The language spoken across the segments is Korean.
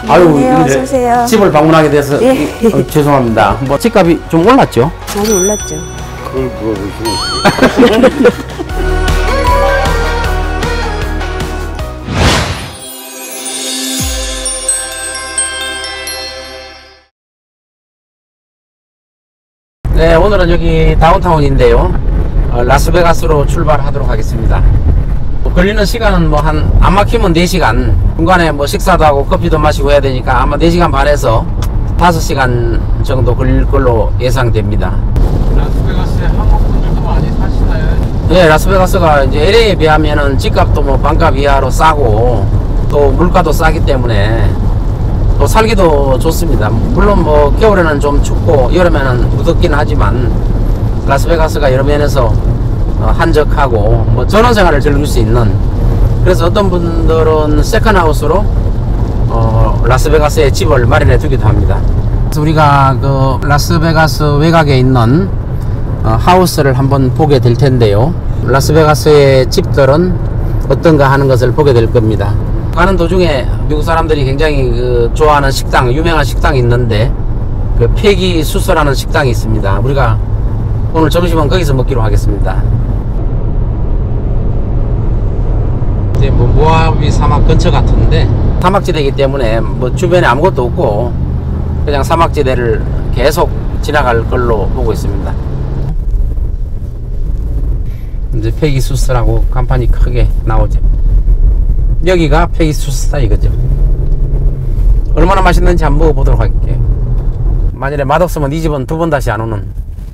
아유, 네, 어서 오세요. 집을 방문하게 돼서 예. 죄송합니다. 뭐 집값이 좀 올랐죠? 많이 올랐죠. 그걸 보시면 네, 오늘은 여기 다운타운인데요. 라스베가스로 출발하도록 하겠습니다. 걸리는 시간은 뭐 안 막히면 4시간. 중간에 뭐 식사도 하고 커피도 마시고 해야 되니까 아마 4시간 반에서 5시간 정도 걸릴 걸로 예상됩니다. 라스베가스에 한국분들도 많이 사시나요? 네, 라스베가스가 이제 LA에 비하면은 집값도 뭐 반값 이하로 싸고 또 물가도 싸기 때문에 또 살기도 좋습니다. 물론 뭐 겨울에는 좀 춥고 여름에는 무덥긴 하지만 라스베가스가 여러 면에서 한적하고 뭐 전원생활을 즐길 수 있는, 그래서 어떤 분들은 세컨하우스로 라스베가스에 집을 마련해 두기도 합니다. 그래서 우리가 그 라스베가스 외곽에 있는 하우스를 한번 보게 될 텐데요. 라스베가스의 집들은 어떤가 하는 것을 보게 될 겁니다. 가는 도중에 미국 사람들이 굉장히 좋아하는 식당, 유명한 식당이 있는데 그 페기 수스라는 식당이 있습니다. 우리가 오늘 점심은 거기서 먹기로 하겠습니다. 이제 뭐 모하비 사막 근처 같은데 사막지대이기 때문에 뭐 주변에 아무것도 없고 그냥 사막지대를 계속 지나갈 걸로 보고 있습니다. 이제 페기수스라고 간판이 크게 나오죠. 여기가 페기수스다 이거죠. 얼마나 맛있는지 한번 먹어보도록 할게요. 만일에 맛없으면 이 집은 2번 다시 안 오는.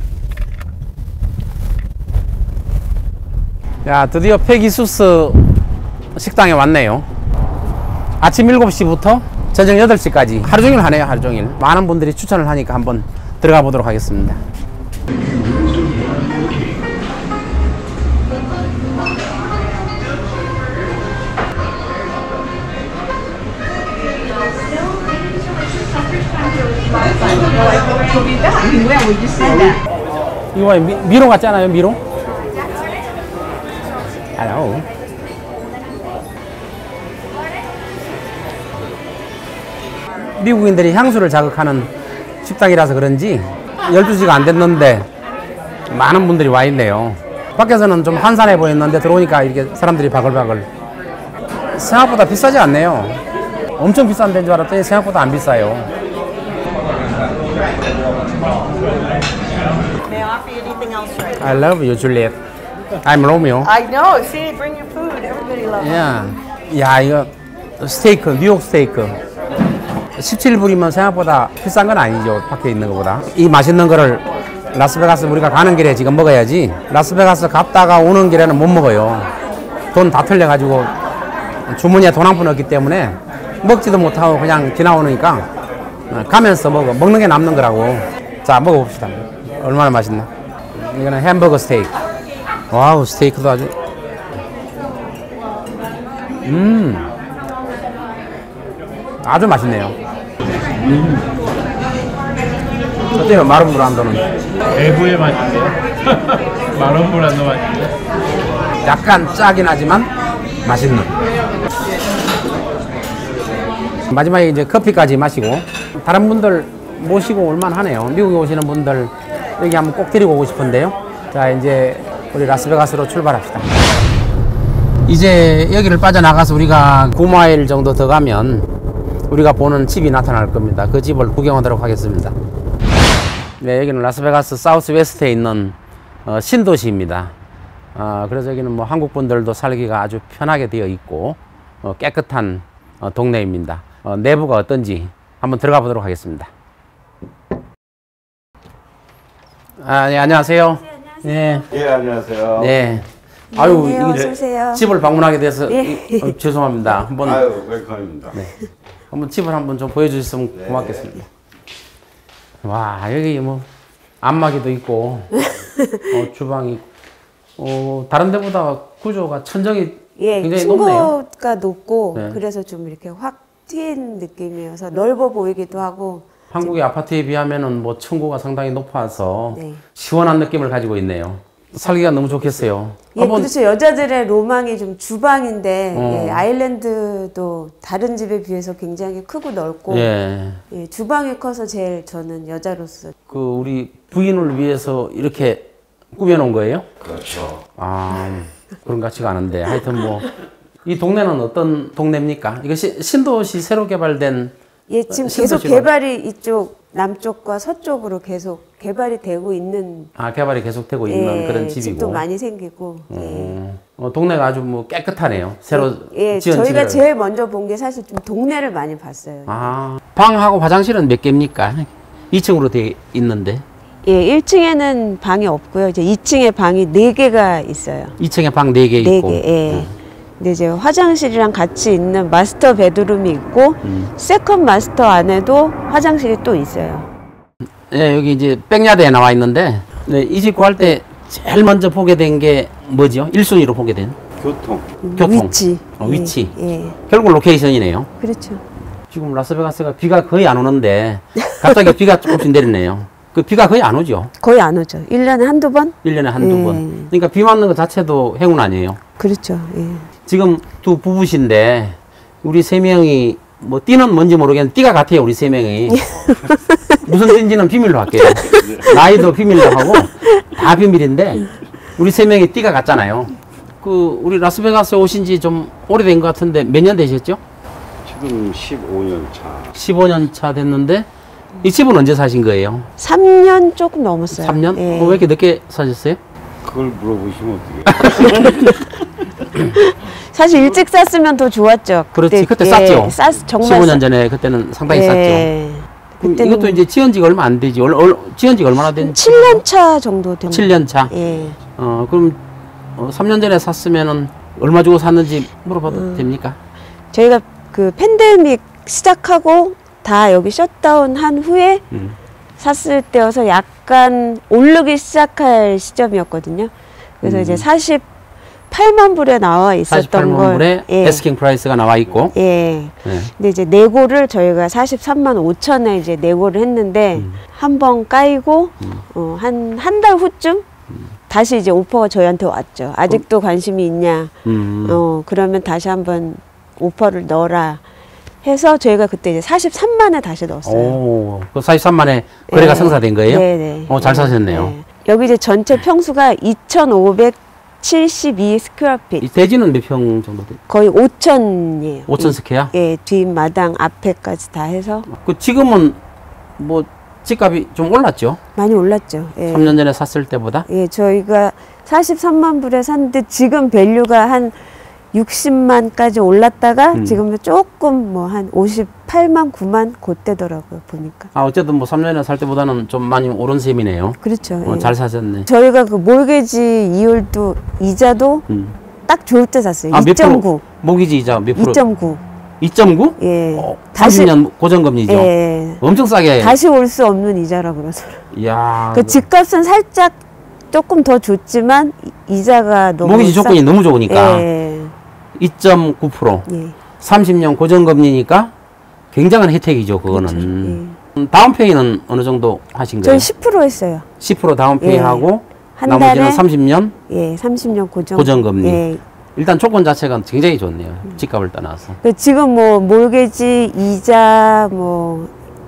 야, 드디어 페기수스 식당에 왔네요. 아침 7시부터 저녁 8시까지 하루종일 하네요. 하루종일 많은 분들이 추천을 하니까 한번 들어가 보도록 하겠습니다. 이거 미로 같지 않아요? 미로? 아유. 미국인들이 향수를 자극하는 식당이라서 그런지 12시가 안 됐는데 많은 분들이 와 있네요. 밖에서는 좀 한산해 보였는데 들어오니까 이렇게 사람들이 바글바글. 생각보다 비싸지 않네요. 엄청 비싼 데인 줄 알았더니 생각보다 안 비싸요. May I offer you anything else right now? I love you, Juliet. I'm Romeo. I know. See, bring your food. Everybody loves it. Yeah. 야, 이거 스테이크, 뉴욕 스테이크 17불이면 생각보다 비싼 건 아니죠. 밖에 있는 것보다. 이 맛있는 거를 라스베가스 우리가 가는 길에 지금 먹어야지, 라스베가스 갔다가 오는 길에는 못 먹어요. 돈 다 틀려가지고 주머니에 돈 한 푼 없기 때문에 먹지도 못하고 그냥 지나오니까 가면서 먹는 게 남는 거라고. 자, 먹어봅시다. 얼마나 맛있나. 이거는 햄버거 스테이크. 와우, 스테이크도 아주 아주 맛있네요. 어때요? 마른 브란도는? 대구의 맛인데요? 마론브란도 맛인데? 약간 짜긴 하지만 맛있는. 마지막에 이제 커피까지 마시고 다른 분들 모시고 올만 하네요. 미국에 오시는 분들 여기 한번 꼭 데리고 오고 싶은데요. 자, 이제 우리 라스베가스로 출발합시다. 이제 여기를 빠져나가서 우리가 9마일 정도 더 가면 우리가 보는 집이 나타날 겁니다. 그 집을 구경하도록 하겠습니다. 네, 여기는 라스베가스 사우스 웨스트에 있는 신도시입니다. 그래서 여기는 뭐 한국 분들도 살기가 아주 편하게 되어 있고 깨끗한 동네입니다. 내부가 어떤지 한번 들어가 보도록 하겠습니다. 네, 안녕하세요. 네, 안녕하세요. 네. 예, 안녕하세요. 네. 아유, 네, 이게 어서 오세요. 집을 방문하게 돼서 예. 죄송합니다. 한번 아유, 웰컴입니다. 네. 한번 집을 한번 좀 보여주셨으면 네. 고맙겠습니다. 와, 여기 뭐 안마기도 있고 주방이 다른 데보다 구조가 천정이 예, 굉장히 높네요. 층고가 높고 네. 그래서 좀 이렇게 확 트인 느낌이어서 넓어 보이기도 하고. 한국의 아파트에 비하면은 뭐 층고가 상당히 높아서 네. 시원한 느낌을 가지고 있네요. 살기가 너무 좋겠어요. 예, 그렇죠. 여자들의 로망이 좀 주방인데 예, 아일랜드도 다른 집에 비해서 굉장히 크고 넓고 예. 예, 주방이 커서 제일 저는 여자로서 그 우리 부인을 위해서 이렇게 꾸며놓은 거예요? 그렇죠. 아, 그런 것 같지가 않은데 하여튼 뭐 이 동네는 어떤 동네입니까? 이것이 신도시 새로 개발된 예, 지금 신도시로. 계속 개발이 이쪽 남쪽과 서쪽으로 계속 개발이 되고 있는 개발이 계속되고 있는 예, 그런 집이고. 집도 많이 생기고 예. 동네가 아주 뭐 깨끗하네요. 새로 예, 지은 저희가 집을. 제일 먼저 본 게 사실 좀 동네를 많이 봤어요. 방하고 화장실은 몇 개입니까? 2층으로 되어 있는데. 예, 1층에는 방이 없고요. 이제 2층에 방이 4개가 있어요. 2층에 방 4개 있고. 4개. 예. 근데 이제 화장실이랑 같이 있는 마스터 베드룸이 있고 세컨 마스터 안에도 화장실이 또 있어요. 네, 여기 이제 백야드에 나와 있는데 네, 이 집 구할 때 제일 먼저 보게 된 게 뭐죠? 1순위로 보게 된 교통. 교통. 위치. 위치. 예. 결국 로케이션이네요. 그렇죠. 지금 라스베가스가 비가 거의 안 오는데 갑자기 비가 조금씩 내리네요. 그 비가 거의 안 오죠. 거의 안 오죠. 1년에 한두 번? 1년에 한두 예. 번. 그러니까 비 맞는 것 자체도 행운 아니에요. 그렇죠. 예. 지금 두 부부신데 우리 3명이 뭐 띠는 뭔지 모르겠는데 띠가 같아요. 우리 3명이. 무슨 띠인지는 비밀로 할게요. 나이도 비밀로 하고 다 비밀인데 우리 3명이 띠가 같잖아요. 그 우리 라스베가스 오신 지 좀 오래된 것 같은데 몇 년 되셨죠? 지금 15년 차. 15년 차 됐는데 이 집은 언제 사신 거예요? 3년 조금 넘었어요. 3년? 예. 왜 이렇게 늦게 사셨어요? 그걸 물어보시면 어떡해. 사실 일찍 샀으면 더 좋았죠. 그렇지. 그때 예, 쌌죠. 정말 15년 전에 그때는 상당히 쌌죠. 그럼 그때는 이것도 이제 지은 지가 얼마 안 되지. 지은 지가 얼마나 된? 7년 차 정도 됩니다. 7년 차. 예. 그럼 3년 전에 샀으면은 얼마 주고 샀는지 물어봐도 됩니까? 저희가 그 팬데믹 시작하고 다 여기 셧다운 한 후에 샀을 때여서 약간 오르기 시작할 시점이었거든요. 그래서 이제 48만 불에 나와 있었던 48만 걸 불에 예. 에스킹 프라이스가 나와 있고. 예. 네. 근데 이제 내고를 저희가 43만 5천에 이제 내고를 했는데 한 번 까이고 한 달 후쯤 다시 이제 오퍼가 저희한테 왔죠. 아직도 관심이 있냐? 그러면 다시 한번 오퍼를 넣어라 해서 저희가 그때 이제 43만에 다시 넣었어요. 오, 그 43만에 거래가 네. 성사된 거예요? 네네. 잘 사셨네요. 네. 여기 이제 전체 평수가 2,572 스퀘어핏. 이 대지는 몇 평 정도 돼요? 거의 5,000이에요. 5천 스퀘어? 예, 뒷마당 앞에까지 다 해서 그 지금은 뭐 집값이 좀 올랐죠? 많이 올랐죠. 예. 3년 전에 샀을 때보다? 예, 저희가 43만 불에 샀는데 지금 밸류가 한 60만까지 올랐다가 지금은 조금 뭐 한 58만 9만 그때더라고요 보니까. 어쨌든 뭐 3년 전에 살 때보다는 좀 많이 오른 셈이네요. 그렇죠. 예. 잘 사셨네. 저희가 그 몰게지 이율도 이자도 딱 좋을 때 샀어요. 몇 2.9. 프로? 모기지 이자 몇 프로? 2.9. 2.9? 예. 30년 고정금리죠. 예. 엄청 싸게. 다시 올 수 없는 이자라 그러더라고요. 이야. 그 집값은 살짝 조금 더 좋지만 이자가 너무 모기지 조건이 너무 좋으니까. 예. 2.9%. 예. 30년 고정금리니까 굉장한 혜택이죠, 그거는. 그렇죠. 다운페이는 어느 정도 하신 저희 거예요? 10% 했어요. 10% 다운페이 예. 하고 한 나머지는 달에 30년 예, 30년 고정금리. 예. 일단 조건 자체가 굉장히 좋네요. 집값을 떠나서. 그 지금 뭐 몰게지 이자 뭐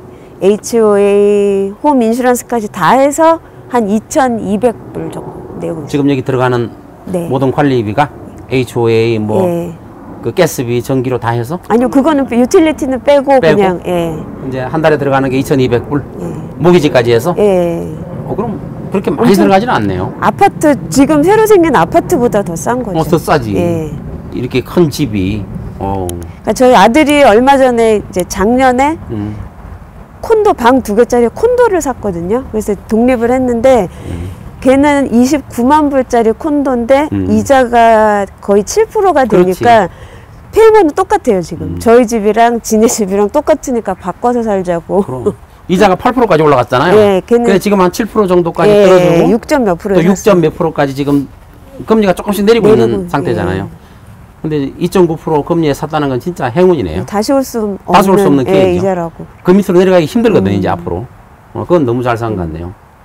HOA 홈 인슈런스까지 다 해서 한 2,200불 정도 내고 있어요. 지금 여기 들어가는 네. 모든 관리비가 HOA 뭐 그 예. 가스비, 전기료 다 해서 아니요, 그거는 유틸리티는 빼고 그냥 예. 이제 한 달에 들어가는 게 2,200불. 예. 모기지까지 해서. 예. 그럼 그렇게 많이 엄청- 들어가지는 않네요. 아파트 지금 새로 생긴 아파트보다 더 싼 거죠. 더 싸지. 예. 이렇게 큰 집이. 그러니까 저희 아들이 얼마 전에 이제 작년에 콘도 방 2개짜리 콘도를 샀거든요. 그래서 독립을 했는데 걔는 29만 불짜리 콘도인데 이자가 거의 7%가 되니까 페이먼은 똑같아요 지금. 저희 집이랑 지네 집이랑 똑같으니까 바꿔서 살자고. 그럼 이자가 8%까지 올라갔잖아요. 예, 걔는- 근데 지금 한 7% 정도까지 예, 떨어지고 6점 몇 프로 또 6점 몇 프로까지 지금 금리가 조금씩 내리고 있는 내리고, 상태잖아요. 근데 2.9% 금리에 샀다는 건 진짜 행운이네요. 다시 올 수 없는, 다시 올수 없는 예, 기회죠. 이자라고. 그 밑으로 내려가기 힘들거든요, 이제 앞으로. 그건 너무 잘 산 것 같네요.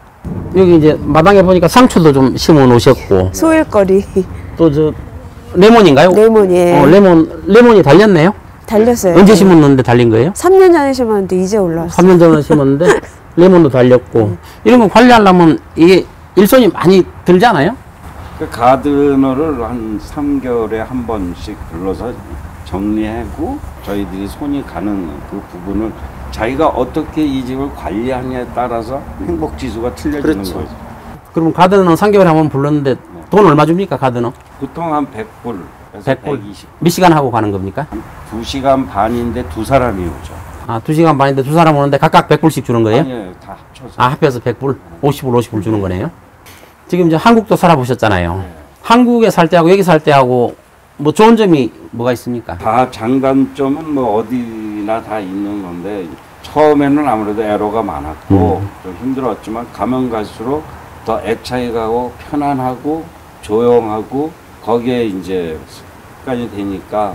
여기 이제 마당에 보니까 상추도 좀 심어 놓으셨고 소일거리. 또 저 레몬인가요? 레몬이에요. 레몬이 달렸네요. 달렸어요. 언제 심었는데 달린 거예요? 3년 전에 심었는데 이제 올라왔어요. 3년 전에 심었는데 레몬도 달렸고 이런 거 관리하려면 이게 일손이 많이 들잖아요. 그 가드너를 한 3개월에 한 번씩 불러서 정리하고 저희들이 손이 가는 그 부분을 자기가 어떻게 이 집을 관리하냐에 따라서 행복 지수가 틀려지는 그렇죠. 거죠. 그러면 가드는 3개월에 한 번 불렀는데 돈 얼마 줍니까 가드는? 보통 한 100불, 100불. 120. 몇 시간 하고 가는 겁니까? 2시간 반인데 두 사람이 오죠. 아, 2시간 반인데 두 사람 오는데 각각 100불씩 주는 거예요? 아니에요, 다 합쳐서. 아, 합해서 100불? 50불 주는 거네요. 지금 이제 한국도 살아보셨잖아요. 한국에 살 때하고 여기 살 때하고 뭐 좋은 점이 뭐가 있습니까? 다 장단점은 뭐 어디나 다 있는 건데 처음에는 아무래도 애로가 많았고 좀 힘들었지만 가면 갈수록 더 애착이 가고 편안하고 조용하고 거기에 이제 습관이 되니까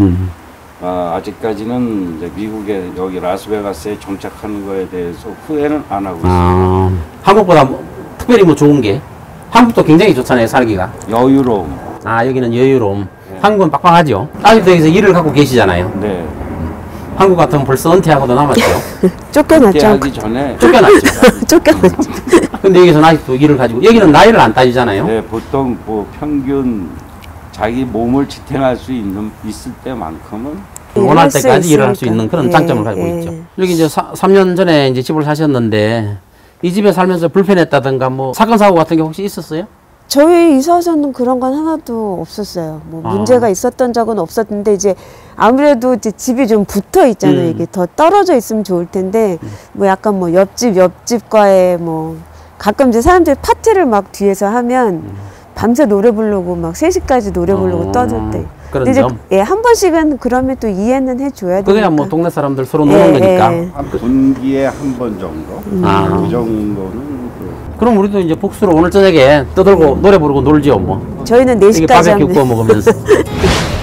아직까지는 이제 미국에 여기 라스베가스에 정착하는 거에 대해서 후회는 안 하고 있습니다. 한국보다 특별히 뭐 좋은 게 한국도 굉장히 좋잖아요, 살기가. 여유로움. 아, 여기는 여유로움. 한국은 빡빡하죠. 아직도 여기서 일을 갖고 계시잖아요. 네. 한국 같으면 벌써 은퇴하고도 남았죠. 쫓겨났죠. 하기 전에 쫓겨났죠. 쫓겨났죠. 근데 여기서는 아직도 일을 가지고 여기는 나이를 안 따지잖아요. 네, 보통 뭐 평균 자기 몸을 지탱할 수 있을 때만큼은 원할 일할 수 때까지 일을 할 수 있으니까. 있는 그런 예, 장점을 가지고 예. 있죠. 여기 이제 3년 전에 이제 집을 사셨는데 이 집에 살면서 불편했다든가 뭐 사건 사고 같은 게 혹시 있었어요? 저희 이사 와서는 그런 건 하나도 없었어요. 뭐 아. 문제가 있었던 적은 없었는데 이제 아무래도 이제 집이 좀 붙어 있잖아요. 이게 더 떨어져 있으면 좋을 텐데 뭐 약간 뭐 옆집과의 뭐 가끔 이제 사람들이 파티를 막 뒤에서 하면 밤새 노래 부르고 막 3시까지 노래 부르고 떠들 때. 그런 근데 이제 점? 예, 한 번씩은 그러면 또 이해는 해줘야 되니까. 그게 뭐 동네 사람들 서로 노는 거니까. 한 분기에 한 번 정도 아. 그 정도는 그럼 우리도 이제 복수로 오늘 저녁에 떠들고 노래 부르고 놀지요 뭐. 저희는 이게 4시까지 바베큐 하면 구워 먹으면서.